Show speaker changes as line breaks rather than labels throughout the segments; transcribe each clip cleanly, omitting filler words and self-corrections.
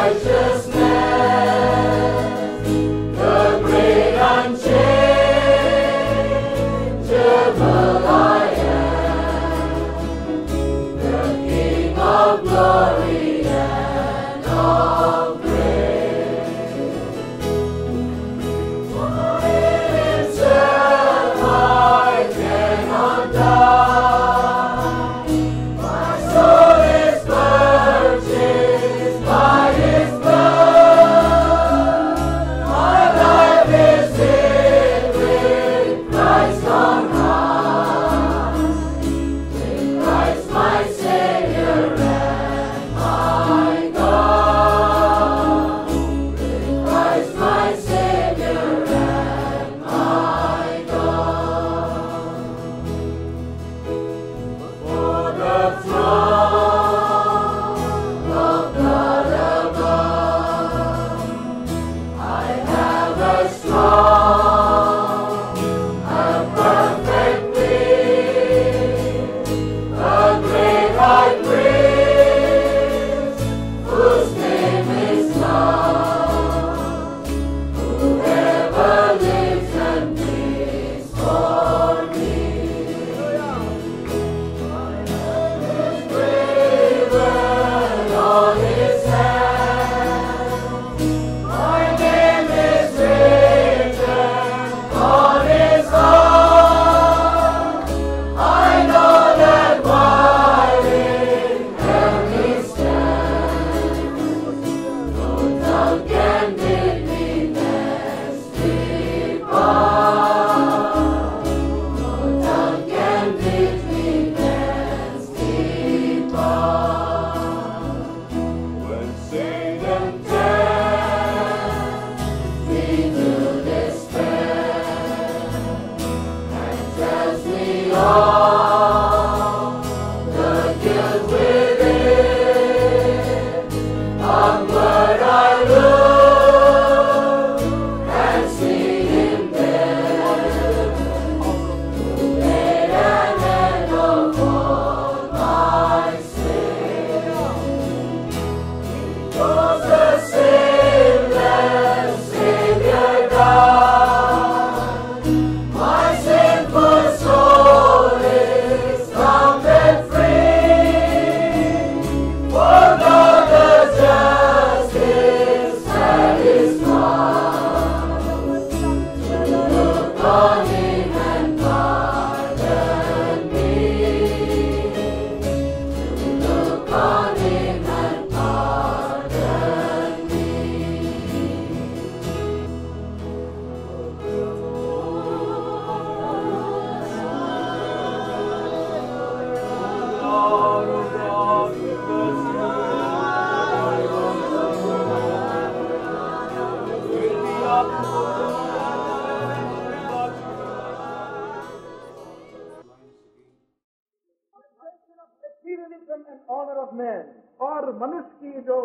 और मनुष्य की जो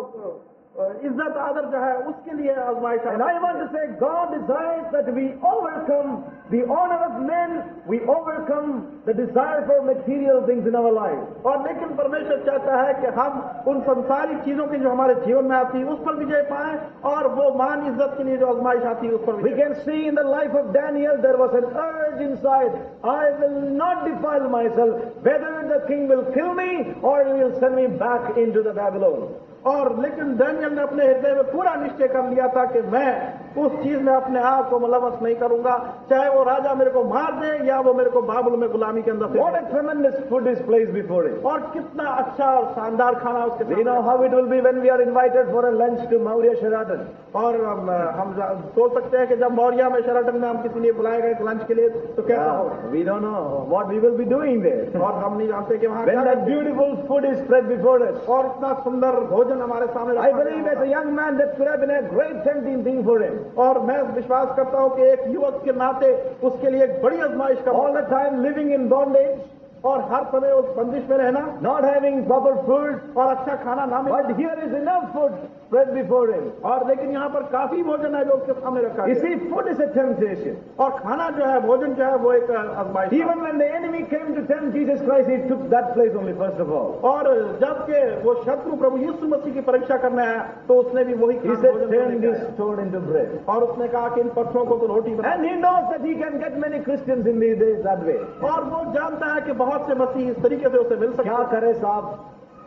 इज्जत आदर जो है उसके लिए आजमाइश है।
And I want to say, God desires that we overcome the honor of men, we overcome the desire for material things in our life.
और लेकिन परमेश्वर चाहता है कि हम उन संसारिक चीजों की जो हमारे जीवन में आती है उस पर विजय पाएं, और वो मान इज्जत के लिए जो आजमाइश आती है उस पर
We can see in the life of Daniel there was an urge inside, I will not defile myself, whether the king will kill me or he will send me back into the Babylon.
और लेकिन Daniel ने अपने हृदय में पूरा निश्चय कर लिया था कि मैं उस चीज में अपने आप को मुलवस नहीं करूंगा, चाहे वो राजा मेरे को मार दे या वो मेरे को बाबुल में गुलामी के अंदर।
What a tremendous food is placed before him.
और कितना अच्छा और शानदार खाना उसके सामने।
We know how it will be when we are invited for a lunch to Maurya Sheraton.
और हम सोच सकते हैं कि जब मौर्या में शेराटन में हम किसी लिए बुलाए गए लंच के लिए तो कैसा होगा।
We don't know what we will be doing there.
और हम नहीं जानते कि वहाँ
when that beautiful food is spread before us.
और इतना सुंदर भोजन हमारे सामने।
I believe as a young man that could have been a great tempting thing for him.
और मैं विश्वास करता हूँ कि एक युवक के नाते उसके लिए एक बड़ी आजमाइश का।
All the time living in bondage,
और हर समय उस बंदिश में रहना,
not having proper food,
और अच्छा खाना ना मिलना।
but here is enough food spread before him.
और लेकिन यहाँ पर काफी भोजन है जो उसके सामने रखा
You
है।
see, food is a temptation.
और खाना जो है, भोजन जो है, वो एक आजमाइश है।
Even when the enemy came to tempt Jesus Christ, he took that place only first of all.
और जबकि वो शत्रु प्रभु यीशु मसीह की परीक्षा करने आया तो उसने भी वही
He said, turn this stone into bread.
और उसने कहा कि इन पत्थरों को तो रोटी बना।
And he knows that he can get many Christians in these days that way.
और वो जानता है कि बहुत से मसीह इस तरीके से उसे मिल सकते
क्या
हैं।
करे साहब,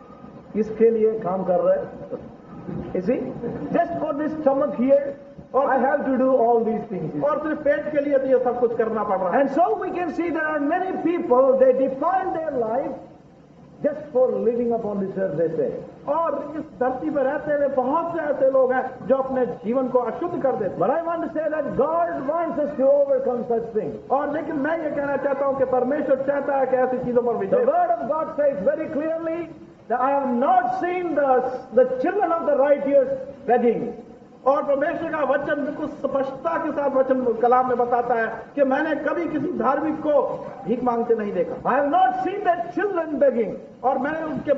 इसके लिए काम कर रहे हैं। You see, just for this stomach here, I have to do all these things.
और सिर्फ पेट के लिए तो ये सब कुछ करना पड़ रहा है।
And so we can see there are many people, they define their life just for living upon this earth, they say.
और इस धरती पर रहते हुए बहुत से ऐसे लोग हैं जो अपने जीवन को अशुद्ध कर देते हैं।
But I want to say that God wants us to overcome such things.
और लेकिन मैं ये कहना चाहता हूँ कि परमेश्वर चाहता है कि ऐसी चीजों पर
The
Vijay.
word of God says very clearly that I have not seen the children of the righteous begging.
और परमेश्वर का वचन बिल्कुल स्पष्टता के साथ वचन कलाम में बताता है कि मैंने कभी किसी धार्मिक को भीख मांगते नहीं देखा।
I have not seen their children begging.
और मैंने उनके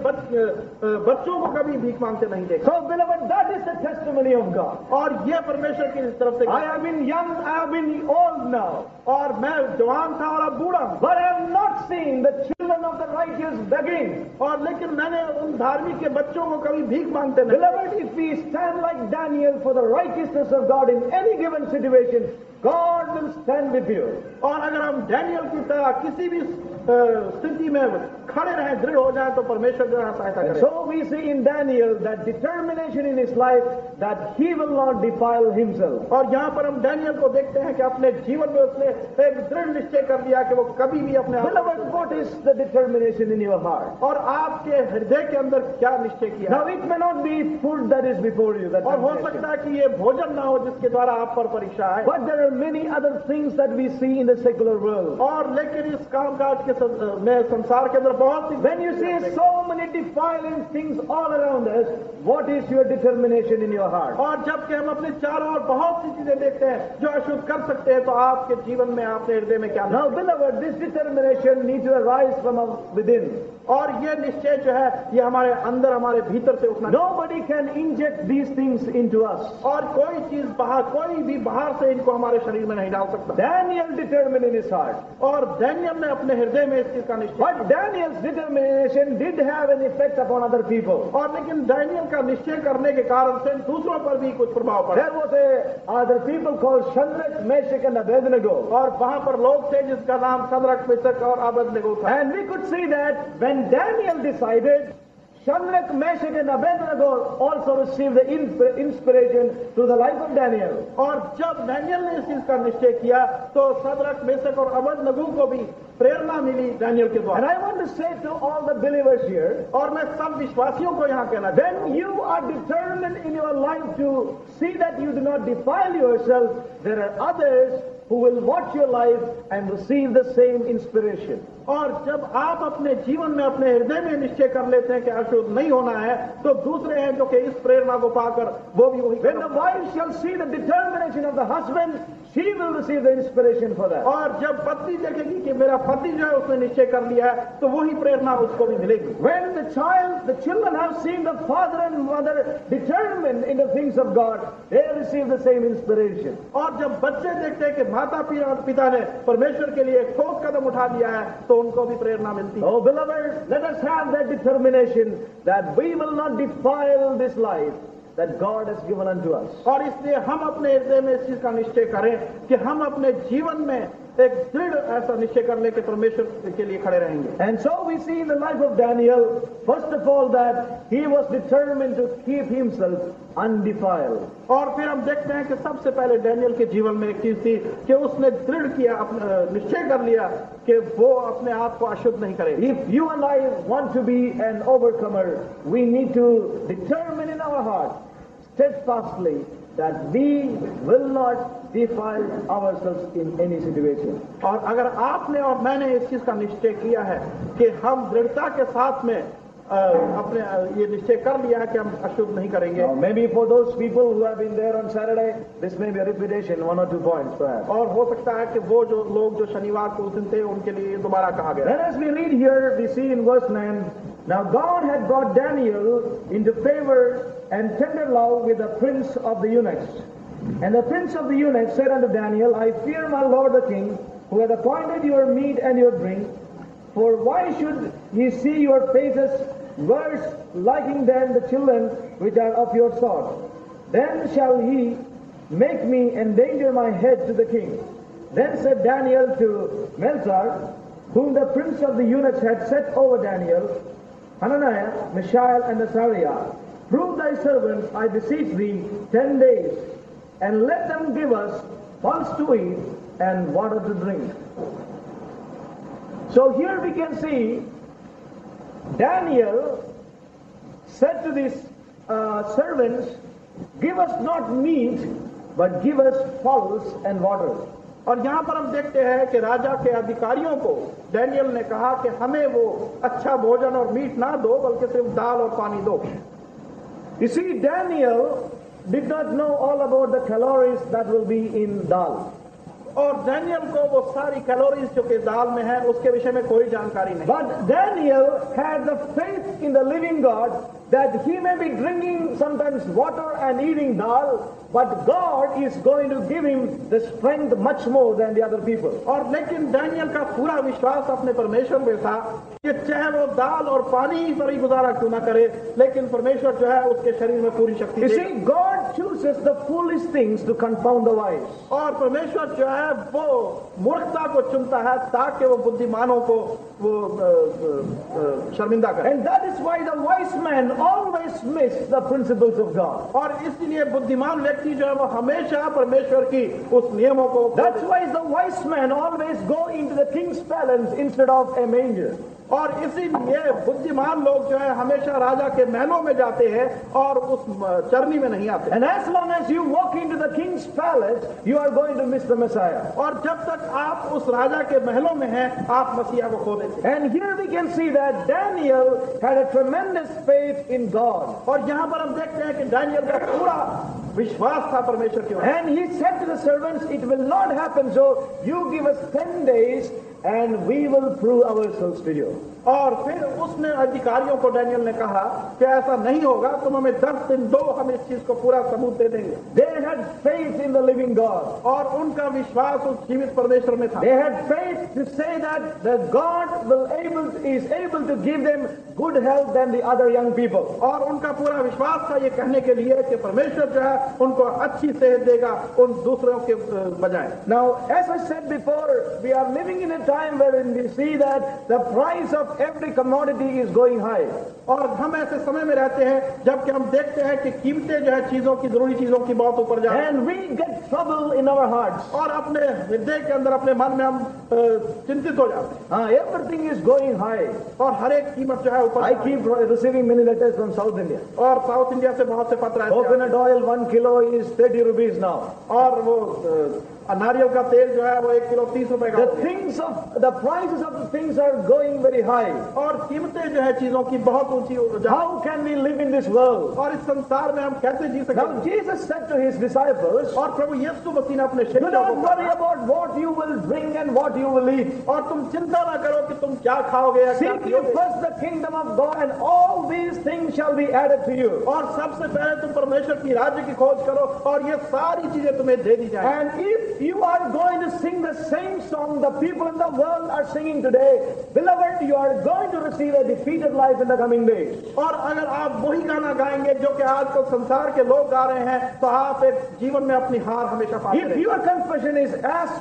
बच्चों को कभी भीख मांगते नहीं देखा।
So beloved, that is the testimony of God.
और ये परमेश्वर की तरफ से।
I have been young, I have been old now.
और मैं जवान था और अब बूढ़ा हूं।
But I have not seen the children of the righteous begging.
और लेकिन मैंने उन धार्मिक के बच्चों को कभी भीख मांगते नहीं।
Beloved, if we stand like Daniel for the righteousness of God in any given situation, God will stand with you.
और अगर हम डैनियल की तरह किसी भी स्थिति में खड़े रहें, दृढ़ हो जाए तो परमेश्वर जो है सहायता
And
करेगा।
so we see in Daniel that determination in his life that he will not defile himself.
और यहाँ पर हम डैनियल को देखते हैं कि अपने जीवन में उसने एक दृढ़ निश्चय कर लिया कि वो कभी भी अपने
Beloved, what is the determination in your heart?
और आपके हृदय के अंदर क्या निश्चय किया।
Now it may not be food that is before you, that
और हो
temptation.
सकता है कि ये भोजन ना हो जिसके द्वारा आप पर परीक्षा आए।
But there are many other things that we see in the secular world.
और लेकिन इस कामकाज के में संसार के अंदर बहुत सी
When you see so many defiling things all around us, what is your determination in your heart?
और जबकि हम अपने चारों ओर बहुत सी चीजें देखते हैं जो अशुद्ध कर सकते हैं तो आपके जीवन में आपके हृदय में क्या
Now, beloved, this determination needs to arise from within.
और ये निश्चय जो है ये हमारे अंदर हमारे भीतर से उठना।
Nobody can inject these things into us.
और कोई चीज बाहर कोई भी बाहर से इनको हमारे शरीर में नहीं डाल सकता।
Daniel determined in his heart.
और डैनियल ने अपने हृदय में इस चीज का निश्चय।
But Daniel's determination did have an effect upon other people.
और लेकिन डैनियल का निश्चय करने के कारण से दूसरों पर भी कुछ प्रभाव पड़ा।
There was other people called Shadrach, Meshach and Abednego.
और वहां पर लोग थे जिसका नाम शद्रक, मेशक और अबेदनगो था।
And we could see that when Daniel decided, Shadrach, Meshach and Abednego also received the inspiration through the life of Daniel.
और जब डैनियल ने इस चीज का निश्चय किया तो शद्रक, मेशक और अबेदनगो को भी प्रेरणा मिली डैनियल के
And
द्वारा।
I want to say to all the believers here,
और मैं सब विश्वासियों को यहाँ कहना चाहता हूँ,
when you are determined in your life to see that you do not defile yourself, there are others who will watch your life and receive the same inspiration.
और जब आप अपने जीवन में अपने हृदय में निश्चय कर लेते हैं कि अशुद्ध नहीं होना है तो दूसरे हैं जो कि इस प्रेरणा को पाकर वो भी वही।
When the wife shall see the determination of the husband, she will receive the inspiration for that.
और जब पत्नी देखेगी कि मेरा पति जो है उसने निश्चय कर लिया है तो वही प्रेरणा उसको भी मिलेगी।
When the children have seen the father and mother determined in the things of God, they receive the same inspiration.
और जब बच्चे देखते हैं कि माता पिता ने परमेश्वर के लिए एक ठोस कदम उठा लिया है तो उनको भी प्रेरणा मिलती है।
Oh, beloved, let us have that determination that we will not defile this life that God has given unto us.
और इसलिए हम अपने हृदय में इस चीज का निश्चय करें कि हम अपने जीवन में एक दृढ़ ऐसा निश्चय कर ले कि परमेश्वर के लिए खड़े रहेंगे।
And so we see in the life of Daniel, first of all, that he was determined to keep himself undefiled.
और फिर हम देखते हैं कि सबसे पहले डैनियल के जीवन में एक चीज थी कि उसने दृढ़ किया, अपना निश्चय कर लिया कि वो अपने आप को अशुद्ध नहीं करेगा।
If you and I want to be an overcomer, we need to determine in our heart steadfastly that we will not defile ourselves in any situation.
और अगर आपने और मैंने इस चीज का निश्चय किया है कि हम दृढ़ता के साथ में अपने ये निश्चय कर लिया है कि हम अशुद्ध नहीं करेंगे।
Now, maybe for those people who have been there on Saturday, this may be a repetition, 1 or 2 points perhaps.
और हो सकता है कि वो जो लोग जो शनिवार को उस दिन थे उनके लिए दोबारा कहा गया।
Then as we read here, we see in verse 9, now God had brought Daniel into favor and tender love with the prince of the eunuchs. And the prince of the eunuchs said unto Daniel, I fear my lord the king, who hath appointed your meat and your drink. For why should he see your faces worse liking than the children which are of your sort? Then shall he make me endanger my head to the king. Then said Daniel to Melzar, whom the prince of the eunuchs had set over Daniel, Hananiah, Mishael, and Azariah, prove thy servants, I beseech thee, 10 days, and let them give us pulse to eat and water to drink. So here we can see Daniel said to these servants, give us not meat, but give us pulse and water.
और यहाँ पर हम देखते हैं कि राजा के अधिकारियों को डैनियल ने कहा कि हमें वो अच्छा भोजन और मीट ना दो, बल्कि सिर्फ दाल और पानी दो।
You see, Daniel did not know all about the calories that will be in dal.
और डैनियल को वो सारी कैलोरीज जो कि दाल में है उसके विषय में कोई जानकारी नहीं।
But Daniel had the faith in the living God that he may be drinking sometimes water and eating dal, but God is going to give him the strength much more than the other people.
और लेकिन Daniel का पूरा विश्वास अपने परमेश्वर में था कि चाहे वो दाल और पानी ही पर ही गुजारा क्यों ना करे, लेकिन परमेश्वर जो है उसके शरीर में पूरी शक्ति
You
देगा।
see, God chooses the foolish things to confound the wise.
और परमेश्वर जो है वो मूर्खता को चुनता है ताकि वो बुद्धिमानों को वो शर्मिंदा करे।
And that is why the wise man always miss the principles of God.
और इसलिए बुद्धिमान व्यक्ति जो है वो हमेशा परमेश्वर की उस नियमों को
That's why the wise man always go into the king's palace instead of a manger.
और इसीलिए बुद्धिमान लोग जो है हमेशा राजा के महलों में जाते हैं और उस चरनी में नहीं आते।
And as long as you walk into the king's palace, you are going to miss the Messiah.
और जब तक आप उस राजा के महलों में हैं, आप मसीहा को खो देते हैं।
And here we can see that Daniel had a tremendous faith in God.
और यहाँ पर हम देखते हैं कि डैनियल का पूरा विश्वास था परमेश्वर के ऊपर।
And he said to the servants, it will not happen, so you give us 10 days and we will prove ourselves to you.
और फिर उसने अधिकारियों को डैनियल ने कहा कि ऐसा नहीं होगा, तुम हमें 10 दिन दो, हम इस चीज को पूरा सबूत दे देंगे।
They had faith in the living God.
और उनका विश्वास उस जीवित परमेश्वर में था।
They had faith to say that the God is able to give them good health than the other young people.
और उनका पूरा विश्वास था ये कहने के लिए कि परमेश्वर जो है उनको अच्छी सेहत देगा उन दूसरों के बजाय।
Now, as I said before, we are living in a time wherein we see that the price of every commodity is going high.
और हम ऐसे समय में रहते हैं जबकि हम देखते हैं कि कीमतें जो है चीजों की, जरूरी चीजों की बहुत ऊपर जा रही हैं।
And we get trouble in our hearts.
और अपने हृदय के अंदर, अपने मन में हम चिंतित हो जाते हैं।
Everything is going high.
और हर एक कीमत जो है ऊपर।
I keep receiving many letters from South India.
और साउथ इंडिया से बहुत से पत्र आते हैं।
Coconut oil 1 kilo is 30 rupees now.
और वो नारियल का तेल जो है वो 1 किलो 30 रुपए का।
The prices of the things are going very high.
और कीमतें जो है चीजों की बहुत ऊंची हो जाती हैं।
How can we live in this world?
और इस संसार में हम कैसे जी सकते हैं?
Now Jesus said to his disciples,
और प्रभु यीशु मसीह ने अपने
do
शिष्यों
not
को
worry about what you will drink and what you will eat.
और तुम चिंता ना करो कि तुम क्या खाओगे या क्या
Seek ye
पियोगे।
first the kingdom of God, and all these things shall be added to you.
और सबसे पहले तुम परमेश्वर की राज्य की खोज करो और ये सारी चीजें तुम्हें दे दी जाएंगी।
And if you are going to sing the same song the people in the world are singing today, beloved, you are going to receive a defeated life in the coming days.
और अगर आप वही गाना गाएंगे जो कि आजकल संसार के लोग गा रहे हैं, तो आप एक जीवन में अपनी हार हमेशा पाते
If
रहेंगे।
your confession is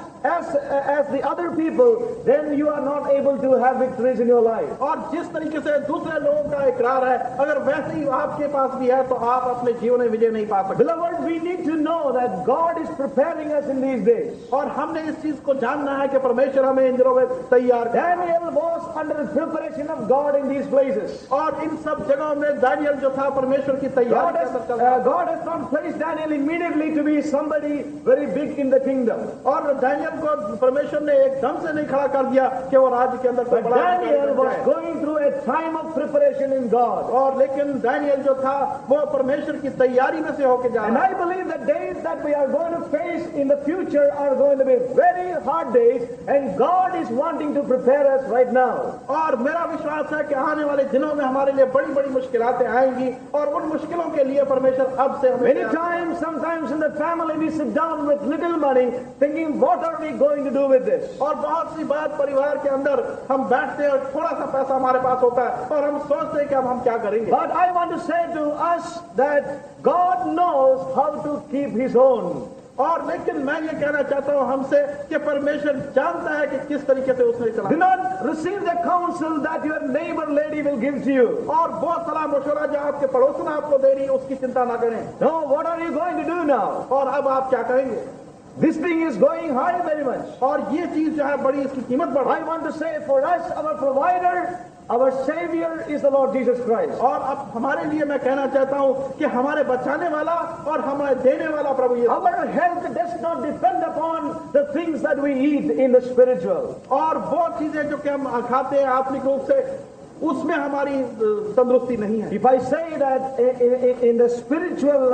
as the other people, then you are not able to have victories in your life.
और जिस तरीके से दूसरे लोगों का इकरार है, अगर वैसे ही आपके पास भी है, तो आप अपने जीवन में विजय नहीं पा सकते।
Beloved, we need to know that God is preparing us in these days.
और हमने इस चीज को जानना है कि परमेश्वर हमें इन दिनों में तैयार कर।
Daniel was under the preparation of God in these places.
और इन सब जगहों में दानियल जो था परमेश्वर की तैयारी के अंदर चल रहा था।
God has not placed Daniel immediately to be somebody very big in the kingdom.
और दानियल को परमेश्वर ने एकदम से नहीं खड़ा कर दिया कि वो राज्य के अंदर कोई
But
बड़ा
Daniel
अधिकारी
was
बन जाए।
going through a time of preparation in God.
और लेकिन दानियल जो था वो परमेश्वर की तैयारी में से होके जा
And
रहा है।
I believe the days that we are going to face in the future are going to be very hard days, and God is wanting to prepare us right now.
और मेरा विश्वास है कि आने वाले दिनों में हमारे लिए बड़ी बड़ी मुश्किलातें आएंगी और उन मुश्किलों के लिए परमेश्वर अब से हमें
Many times, sometimes in the family we sit down with little money thinking, what are we going to do with this?
और बहुत सी बात परिवार के अंदर हम बैठते हैं और थोड़ा सा पैसा हमारे पास होता है और हम सोचते हैं कि अब हम क्या करेंगे।
But I want to say to us that God knows how to keep His own.
और लेकिन मैं ये कहना चाहता हूँ हमसे कि परमेश्वर जानता है कि किस तरीके से उसने
Do
चलाया।
not receive the counsel that your neighbor lady will give to you.
और वो सलाह मशवरा जो आपके पड़ोसन आपको दे रही है उसकी चिंता ना करें।
No, what are you going to do now?
और अब आप क्या करेंगे?
This thing is going high very much.
और ये चीज जो है बड़ी इसकी कीमत बढ़ रही
I want to say for us, our provider, our Savior is the Lord Jesus Christ.
है। और अब हमारे लिए मैं कहना चाहता हूँ कि हमारे बचाने वाला और हमारे देने वाला प्रभु यीशु।
Our health does not depend upon the things that we eat in the spiritual.
और वो चीजें जो कि हम खाते हैं आत्मिक रूप से उसमें हमारी तंदुरुस्ती नहीं है।
If I say that in the spiritual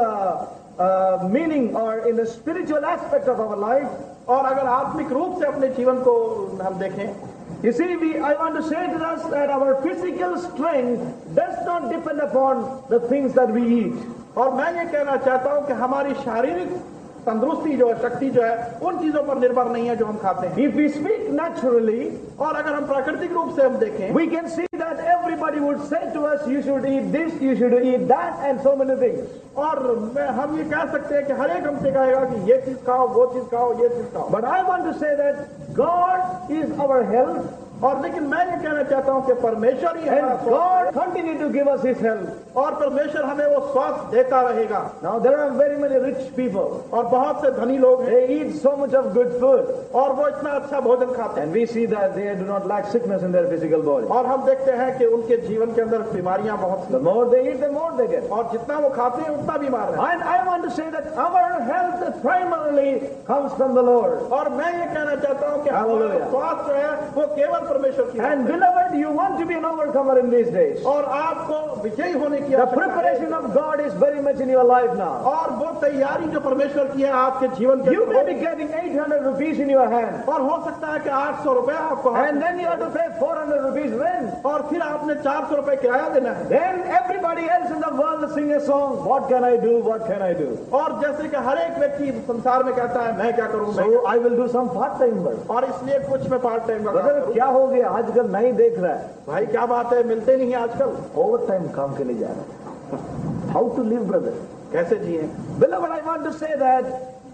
meaning or in the spiritual aspect of our life,
और अगर आत्मिक रूप से अपने जीवन को हम देखें,
you see, I want to say to us that our physical strength does not depend upon the things that we eat.
और मैं ये कहना चाहता हूँ कि हमारी शारीरिक तंदुरुस्ती जो है, शक्ति जो है, उन चीजों पर निर्भर नहीं है जो हम खाते हैं।
If we speak naturally,
और अगर हम प्राकृतिक रूप से हम देखें,
we can see that everybody would say to us, you should eat this, you should eat that, and so many things.
और हम ये कह सकते हैं कि हर एक हमसे कहेगा कि ये चीज खाओ, वो चीज खाओ, ये चीज खाओ।
But I want to say that God is our health,
और लेकिन मैं ये कहना चाहता हूँ कि परमेश्वर ही
and
हमारा स्वास्थ्य
God continue to give us His health.
है और परमेश्वर हमें वो स्वास्थ्य देता रहेगा।
Now there are very many rich people.
और बहुत से धनी लोग हैं
They eat so much of good food,
और वो इतना अच्छा भोजन खाते हैं
and we see that they do not lack sickness in their physical body.
और हम देखते हैं कि उनके जीवन के अंदर बीमारियां बहुत
The more they eat, the more they get.
और जितना वो खाते हैं उतना बीमार है।
And I want to say that our health primarily comes from the Lord.
और मैं ये कहना चाहता हूँ कि हमारा
Hallelujah.
स्वास्थ्य जो है वो केवल परमेश्वर की
And beloved, you want to be an overcomer in these days.
और आपको विजयी होने की
The
आवश्यकता है।
preparation of God is very much in your life now.
और वो तैयारी जो परमेश्वर की है आपके जीवन के
You may
अंदर
be getting 800 rupees in your hand,
और हो सकता है कि 800 रुपए आपको हाथ
and
में
then you have to pay 400 rupees rent.
और फिर आपने 400 रुपए किराया देना है।
Then everybody else in the world sing a song, what can I do, what can I do?
और जैसे कि हर एक व्यक्ति संसार में कहता है मैं क्या करूं, मैं
So I will do some part-time work.
और इसलिए कुछ मैं पार्ट टाइम का काम
Brother,
करूं।
क्या हो गया आजकल नहीं देख रहा है,
भाई क्या बात है, मिलते नहीं है आजकल,
ओवर टाइम काम के लिए जा रहा है. How to live, brother?
कैसे जिए?
Beloved, I want to say that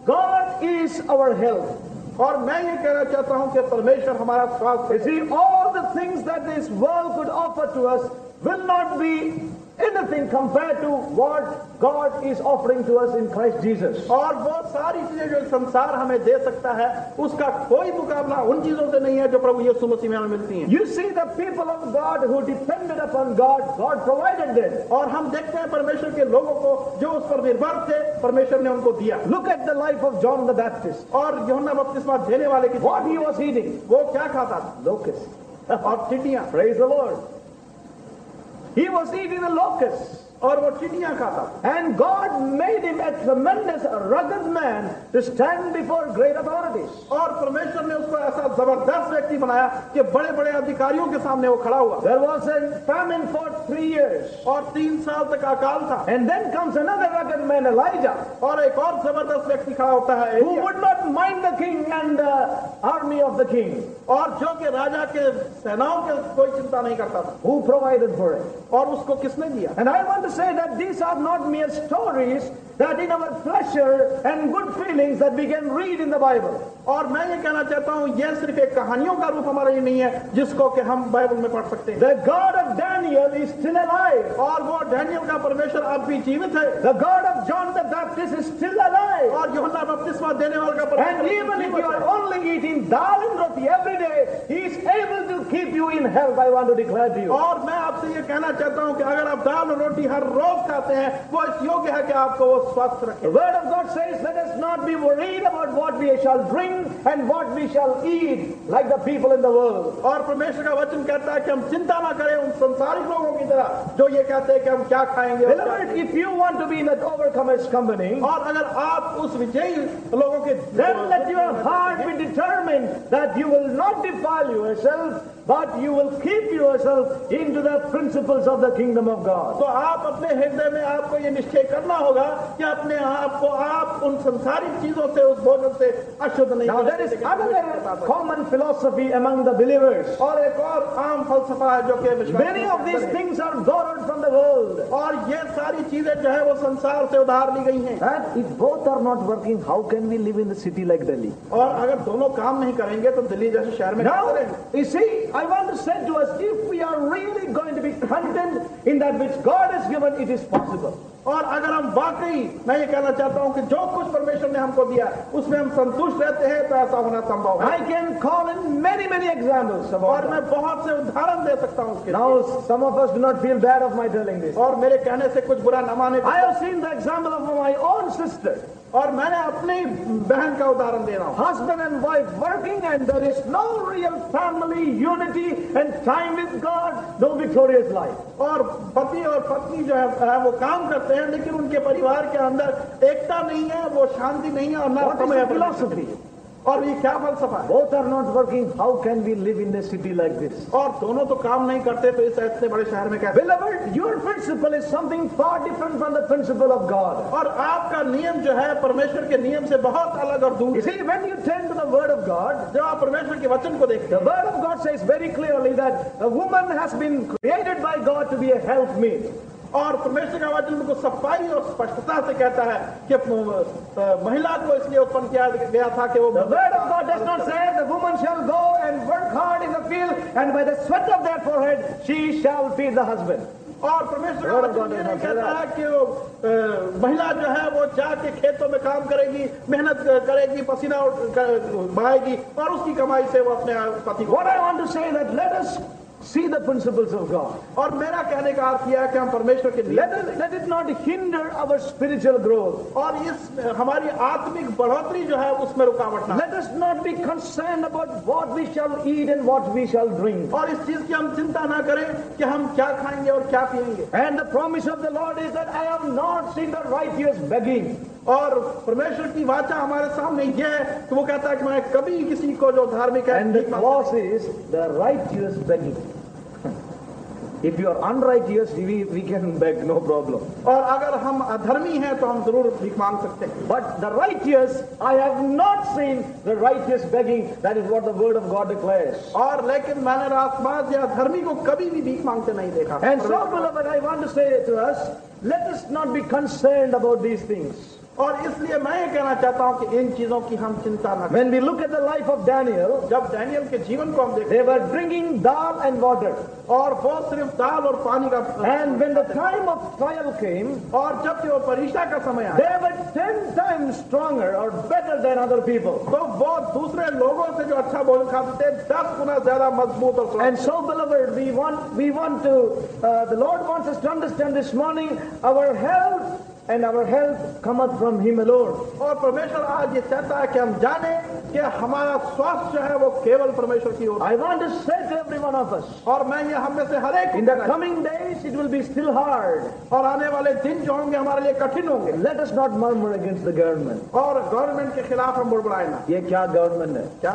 God is our health.
और मैं ये कहना चाहता हूं कि परमेश्वर हमारा स्वास्थ्य
You see, all the things that this world could offer to us will not be anything compared to what God is offering to us in Christ Jesus.
और वो सारी चीजें जो संसार हमें दे सकता है उसका कोई मुकाबला उन चीजों से नहीं है जो प्रभु यीशु मसीह में हमें मिलती हैं।
You see, the people of God who depended upon God, God provided them.
और हम देखते हैं परमेश्वर के लोगों को जो उस पर निर्भर थे परमेश्वर ने उनको दिया।
Look at the life of John the Baptist.
और यूहन्ना बपतिस्मा देने वाले की
What he was eating?
वो क्या खाता था?
Locusts.
और चींटियां।
Praise the Lord. He was eating the locusts.
और वो चींटियां खाता था।
And God made him a tremendous, rugged man to stand before great authorities.
और परमेश्वर ने उसको ऐसा जबरदस्त व्यक्ति बनाया कि बड़े बड़े अधिकारियों के सामने वो खड़ा हुआ।
There was a famine for 3 years.
और 3 साल तक अकाल था।
And then comes another rugged man, Elijah,
और एक और जबरदस्त व्यक्ति खड़ा होता है
who
Elijah.
would not mind the king and the army of the king.
और जो कि राजा के सेनाओं के कोई चिंता नहीं करता था।
Who provided for it?
और उसको किसने दिया?
And I want to say that these are not mere stories that in our pleasure and good feelings that we can read in the Bible.
और मैं ये कहना चाहता हूँ ये सिर्फ एक कहानियों का रूप हमारे लिए नहीं है जिसको कि हम बाइबल में पढ़ सकते हैं।
The God of Daniel is still alive.
और वो डैनियल का परमेश्वर अब भी जीवित है।
The God of John the Baptist is still alive. life.
और यूहन्ना बपतिस्मा देने वाले का
And
परमेश्वर
even if you
जीवन
are
है।
only eating dal and roti every day, He is able to keep you in health. I want to declare to you.
और मैं आपसे ये कहना चाहता हूँ कि अगर आप दाल और रोटी हर रोज खाते हैं, वो इस योग्य है कि आपको वो स्वस्थ रखे।
The word of God says, let us not be worried about what we shall drink and what we shall eat, like the people in the world.
और परमेश्वर का वचन कहता है कि हम चिंता ना करें उन संसारिक लोगों की तरह जो ये कहते हैं कि हम क्या खाएंगे और क्या
Beloved, if you want to be in that overcomer's company,
और अगर आप उस विजयी लोगों के
then let your heart be determined that you will not defile yourself, but you will keep yourself into the principles of the kingdom of God.
तो आप अपने हृदय में आपको ये निश्चय करना होगा कि अपने आप को आप उन संसारिक चीजों से उस भोजन से अशुद्ध नहीं
Now there is another common philosophy among the believers.
और एक और आम फलसफा है जो कि विश्वास
Many of these things are borrowed from the world.
और ये सारी चीजें जो है वो संसार से उधार ली गई हैं
And if both are not working, how can we live in the city like Delhi?
और अगर दोनों काम नहीं करेंगे तो दिल्ली जैसे शहर में
Now,
कैसे रहेंगे?
you see, I want to say to us, if we are really going to be content in that which God has given, it is possible.
और अगर हम वाकई मैं ये कहना चाहता हूँ कि जो कुछ परमेश्वर ने हमको दिया उसमें हम संतुष्ट रहते हैं तो ऐसा होना संभव है
I can call in many examples about
और मैं
that.
बहुत से उदाहरण दे सकता हूँ उसके लिए।
Now, some of us do not feel bad of my telling this.
और मेरे कहने से कुछ बुरा न माने
I have seen the example of my own sister.
और मैंने अपनी बहन का उदाहरण दे रहा हूँ
Husband and wife working, and there is no real family unity and time with God, no victorious life.
और पति और पत्नी जो है वो काम करते हैं लेकिन उनके परिवार के अंदर एकता नहीं है वो शांति नहीं है और ना
What is
समय
the
है
philosophy?
और ये क्या फलसफा है
Both are not working. How can we live in a city like this?
और दोनों तो काम नहीं करते तो इस इतने बड़े शहर में कैसे
Beloved, your principle is something far different from the principle of God.
और आपका नियम जो है परमेश्वर के नियम से बहुत अलग और दूर
You see, when you turn to the Word of God,
जब आप परमेश्वर के वचन को देखते
the Word of God says very clearly that a woman has been created by God to be a helpmeet.
और परमेश्वर का वचन उनको सफाई और स्पष्टता से कहता है कि महिला को इसलिए उत्पन्न किया गया था कि वो
The Word of God does not say the woman shall go and work hard in the field, and by the sweat of their forehead she shall feed the husband.
और परमेश्वर का वचन ये नहीं कहता है कि वो महिला जो है वो जाके खेतों में काम करेगी मेहनत करेगी पसीना बहाएगी और उसकी कमाई से वो अपने पति को
What I want to say is that let us see the principles of God.
और मेरा कहने का अर्थ यह है कि हम परमेश्वर के
Let it not hinder our spiritual growth.
और इस हमारी आत्मिक बढ़ोतरी जो है उसमें रुकावट ना
Let us not be concerned about what we shall eat and what we shall drink.
और इस चीज की हम चिंता ना करें कि हम क्या खाएंगे और क्या पिएंगे
And the promise of the Lord is that I have not seen the righteous begging.
और परमेश्वर की वाचा हमारे सामने ये है कि वो कहता है कि मैं कभी किसी को जो धार्मिक है
And the clause is the righteous begging. If you are unrighteous, we can beg, no problem.
और अगर हम अधर्मी हैं तो हम जरूर भीख मांग सकते हैं
But the righteous, I have not seen the righteous begging. That is what the word of God declares.
और लेकिन मैंने रासबाज या धर्मी को कभी भी भीख मांगते नहीं देखा
And so, beloved, I want to say to us, let us not be concerned about these things.
और इसलिए मैं ये कहना चाहता हूँ कि इन चीजों की हम चिंता न करें
When we look at the life of Daniel,
जब डैनियल के जीवन को हम देखते
they were drinking dal and water.
और वो सिर्फ दाल और पानी का
And when the time of trial came,
और जब वो परीक्षा का समय आया
they were 10 times stronger or better than other people.
तो वो दूसरे लोगों से जो अच्छा भोजन खाते थे 10 गुना ज्यादा मजबूत और स्वस्थ
And so, beloved, we want to, the Lord wants us to understand this morning, our health and our health cometh from Him alone.
और परमेश्वर आज ये चाहता है कि हम जाने कि हमारा स्वास्थ्य जो है वो केवल परमेश्वर की ओर
I want to say to every one of us,
और मैं ये हम में से हर एक
in the coming days it will be still hard.
और आने वाले दिन जो होंगे हमारे लिए कठिन होंगे
Let us not murmur against the government.
और गवर्नमेंट के खिलाफ हम बुड़बुड़ाए ना
ये क्या गवर्नमेंट है?
क्या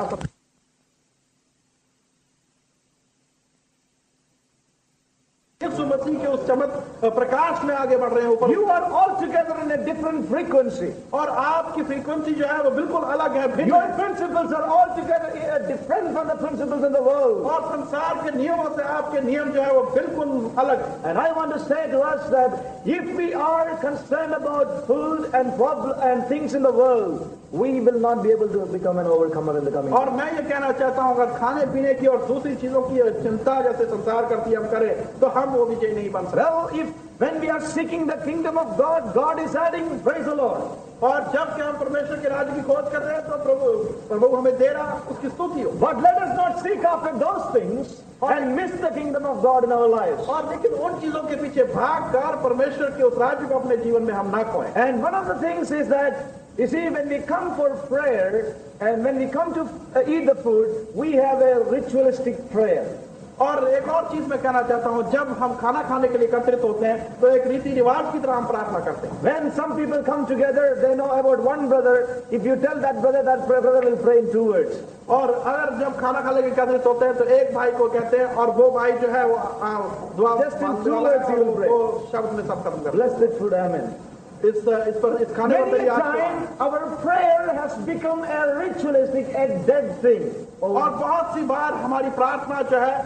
यीशु मसीह के उस चमक प्रकाश में आगे बढ़ रहे हैं ऊपर
You are altogether in a different frequency.
और आपकी फ्रीक्वेंसी जो है वो बिल्कुल अलग है भिन्न
Your
है।
principles are altogether different from the principles in the world.
और संसार के नियमों से आपके नियम जो है वो बिल्कुल अलग है
And I want to say to us that if we are concerned about food and things in the world, we will not be able to become an overcomer in the coming.
और मैं ये कहना चाहता हूँ अगर खाने पीने की और दूसरी चीजों की चिंता जैसे संसार करती है हम करें तो हम वो विजय नहीं बन सकते
Well, when we are seeking the kingdom of God, God is adding, praise the Lord.
और जब कि हम हम परमेश्वर के राज्य की खोज कर रहे हैं तो प्रभु हमें दे रहा, उसकी स्तुति हो।
But let us not seek after those things and miss the kingdom of God in our lives.
और लेकिन उन चीजों के पीछे भागकर परमेश्वर के उस राज्य को अपने जीवन में हम ना खोएं।
And one of the things is that, you see, when we come for prayer and when we come to eat the food, we have a ritualistic prayer.
और एक और चीज मैं कहना चाहता हूँ, जब हम खाना खाने के लिए एकत्रित होते हैं तो एक रीति रिवाज की तरह हम प्रार्थना करते हैं।
When some people come together, they know about one brother. If you tell that brother will pray in 2 words.
और अगर जब खाना खाने के एकत्रित होते हैं तो एक भाई को कहते हैं और वो भाई जो है वो दुआ
Just in 2 words he will pray.
वो शब्द में सब खत्म कर।
Blessed food, amen.
इस खाने को
Many times our prayer has become a ritualistic, a dead thing.
और बहुत सी बार हमारी प्रार्थना जो है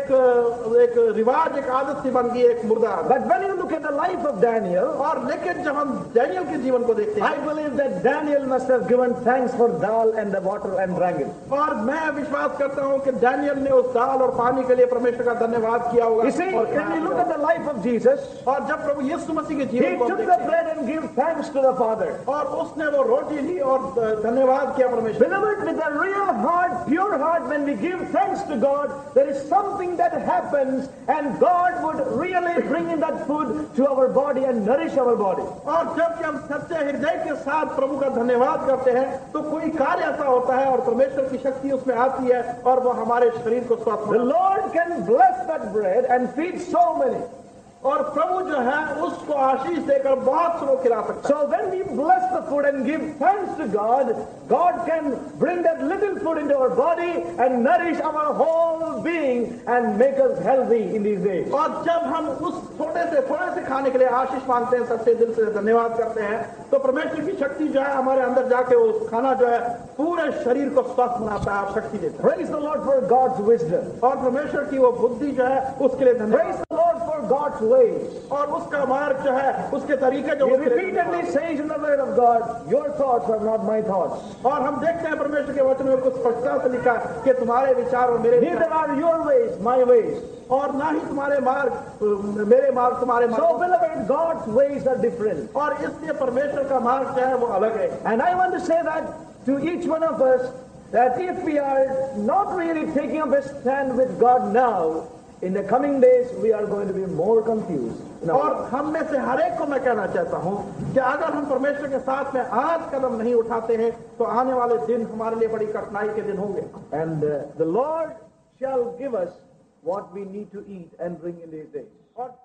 एक रिवाज, एक आदत सी बन गई, एक मुर्दा।
But when you look at the life of Daniel,
और लेकिन जब हम डैनियल के जीवन को देखते हैं,
I believe that Daniel must have given thanks for dal and the water and drank it.
और मैं विश्वास करता हूँ कि डैनियल ने उस दाल और पानी के लिए परमेश्वर का धन्यवाद किया होगा।
You see, when we look at the life of Jesus,
और जब प्रभु यीशु मसीह के
he
जीवन को
took
देखते
the
हैं,
bread and gave thanks to the Father.
और उसने वो रोटी ली और धन्यवाद किया परमेश्वर।
Beloved, with a real heart, pure heart, when we give thanks to God, there is something that happens, and God would really bring in that food to our body and nourish our body.
और जब हम सच्चे हृदय के साथ प्रभु का धन्यवाद करते हैं तो कोई कार्य ऐसा होता है और परमेश्वर की शक्ति उसमें आती है और वो हमारे शरीर को स्वस्थ
The Lord can bless that bread and feed so many.
और प्रभु जो है उसको आशीष देकर बहुत से लोग खिला सकता है।
So when we bless the food and give thanks to God, God can bring that little food into our body and nourish our whole being and make us healthy in these days.
और जब हम उस थोड़े से खाने के लिए आशीष मांगते हैं, सच्चे दिल से धन्यवाद करते हैं, तो परमेश्वर की शक्ति जो है हमारे अंदर जाके वो खाना जो है पूरे शरीर को स्वस्थ बनाता है, आप शक्ति देता है।
Praise the Lord for God's wisdom.
और परमेश्वर की वो बुद्धि जो है उसके लिए धन्यवाद।
Praise the Lord for God's ways.
और उसका मार्ग जो है उसके तरीके जो
He repeatedly says in the word of God, your thoughts are not my thoughts.
और हम देखते हैं परमेश्वर के वचन में कुछ स्पष्टता से लिखा कि तुम्हारे विचार और मेरे
Neither are your ways my ways.
और ना ही तुम्हारे मार्ग मेरे मार्ग तुम्हारे मार्ग।
So beloved, God's ways are different.
और इसलिए परमेश्वर का मार्ग जो है वो अलग है।
And I want to say that to each one of us, that if we are not really taking up a stand with God now, in the coming days we are going to be more confused.
और हम में से हर एक को मैं कहना चाहता हूँ कि अगर हम परमेश्वर के साथ में आज कदम नहीं उठाते हैं तो आने वाले दिन हमारे लिए बड़ी कठिनाई के दिन होंगे।
And the Lord shall give us what we need to eat and drink in these days.
और